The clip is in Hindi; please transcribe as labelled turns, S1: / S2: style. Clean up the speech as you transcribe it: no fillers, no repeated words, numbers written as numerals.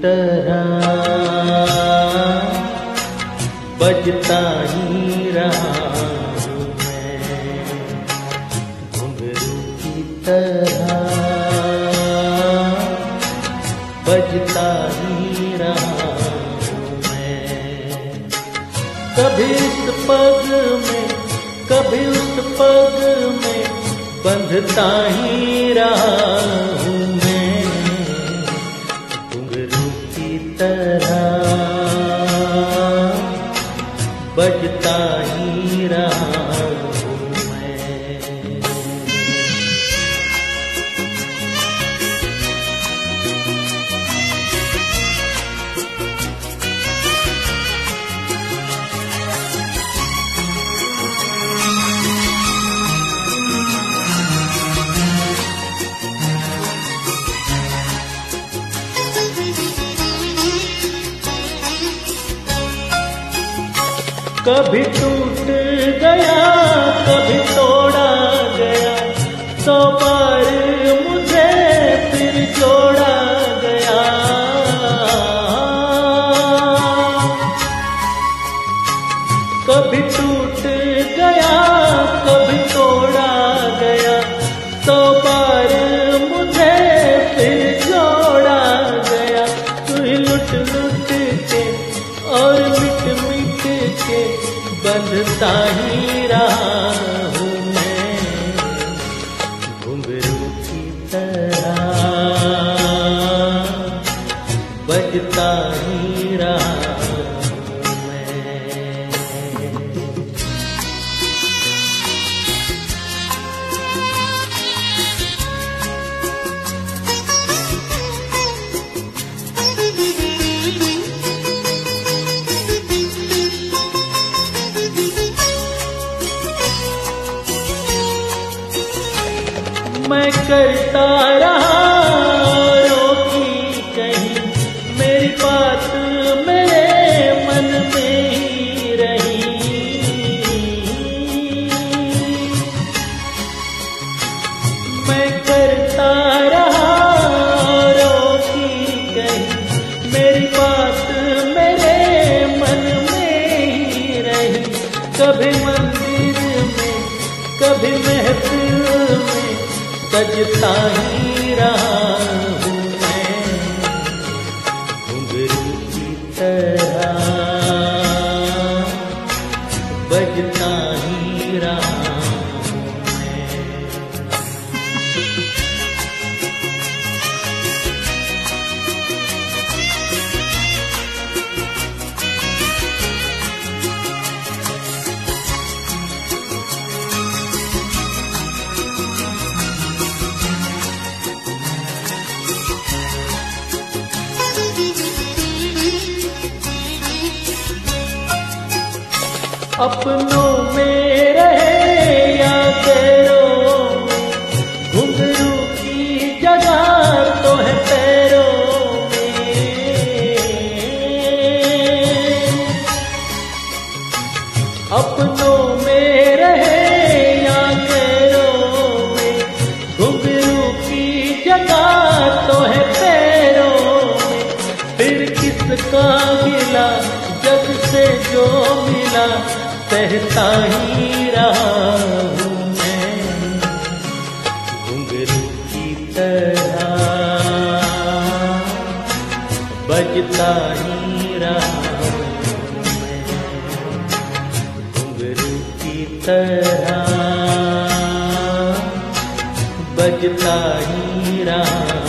S1: तरह बजता ही रहा हूँ मैं, घुंघरू की तरह बजता ही रहा हूँ मैं। कभी इस पग में कभी उस पग में बंधता ही रहा हूँ मैं, घुंघरू की तरह बजता ही रहा हूँ मैं। कभी टूट गया कभी तोड़ा गया, 100 बार मुझे फिर जोड़ा गया। कभी टूट गया कभी तोड़ा गया, 100 बार मुझे फिर जोड़ा गया। तू ही लुट लुट के और मिट मिट के बंधता ही रहा हूँ मैं, घुंघरू की तरह बजता ही रहा हूँ मैं। मैं करता रहा रोकी कहीं, मेरी बात मेरे मन में ही रही। मैं करता रहा रोकी कहीं, मेरी बात मेरे मन में ही रही। कभी मंदिर में कभी महफिल में सजता ही रहा हूँ मैं, घुंघरू की तरह बजता ही रहा हूँ मैं। अपनों में रहे या गैरों में, घुंघरू की जगह तो है पैरों में। अपनों में रहे या गैरों में, घुंघरू की जगह तो है पैरों में। फिर किसका गिला जग से जो मिला, सहता ही रहा हूँ मैं, घुंघरू की तरह बजता ही रहा हूँ मैं, घुंघरू की तरह बजता ही रहा